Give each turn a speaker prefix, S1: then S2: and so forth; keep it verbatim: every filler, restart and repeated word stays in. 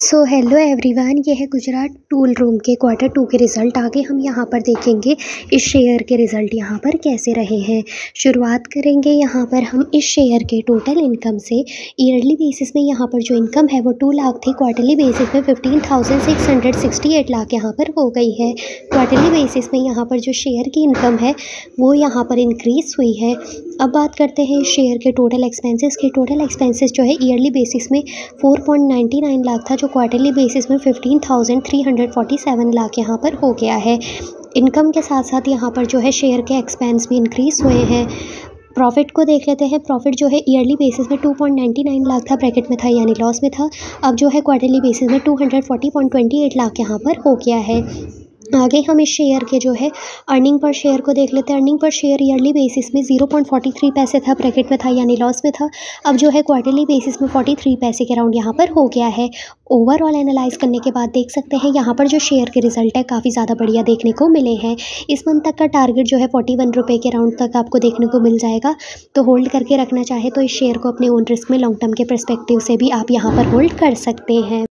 S1: So hello everyone, ये है Gujarat tool room के क्वार्टर टू के रिज़ल्ट। आगे हम यहाँ पर देखेंगे इस शेयर के रिज़ल्ट यहाँ पर कैसे रहे हैं। शुरुआत करेंगे यहाँ पर हम इस शेयर के टोटल इनकम से। ईयरली बेसिस में यहाँ पर जो इनकम है वो टू लाख थी, क्वार्टरली बेसिस में fifteen thousand six hundred sixty eight lakh यहाँ पर हो गई है। क्वार्टरली बेसिस में यहाँ पर जो शेयर की इनकम है वो यहाँ पर इंक्रीज़ हुई है। अब बात करते हैं इस शेयर के टोटल एक्सपेंसेस के। टोटल एक्सपेंसेस जो है ईयरली बेसिस में four point ninety nine lakh था, जो क्वार्टरली बेसिस में fifteen thousand three hundred forty seven lakh यहाँ पर हो गया है। इनकम के साथ साथ यहाँ पर जो है शेयर के एक्सपेंस भी इंक्रीज़ हुए हैं। प्रॉफिट को देख लेते हैं। प्रॉफिट जो है ईयरली बेसिस में two point ninety nine lakh था, ब्रैकेट में था यानी लॉस में था। अब जो है क्वार्टरली बेसिस में two hundred forty point twenty eight lakh यहाँ पर हो गया है। आगे हम इस शेयर के जो है अर्निंग पर शेयर को देख लेते हैं। अर्निंग पर शेयर ईयरली बेसिस में ज़ीरो पॉइंट फोर्टी थ्री पैसे था, ब्रैकेट में था यानी लॉस में था। अब जो है क्वार्टरली बेसिस में फोर्टी थ्री पैसे के राउंड यहाँ पर हो गया है। ओवरऑल एनालाइज करने के बाद देख सकते हैं यहाँ पर जो शेयर के रिजल्ट है काफ़ी ज़्यादा बढ़िया देखने को मिले हैं। इस मंथ तक का टारगेट जो है फोर्टी वन रुपये के राउंड तक आपको देखने को मिल जाएगा। तो होल्ड करके रखना चाहे तो इस शेयर को अपने ओन रिस्क में लॉन्ग टर्म के परस्पेक्टिव से भी आप यहाँ पर होल्ड कर सकते हैं।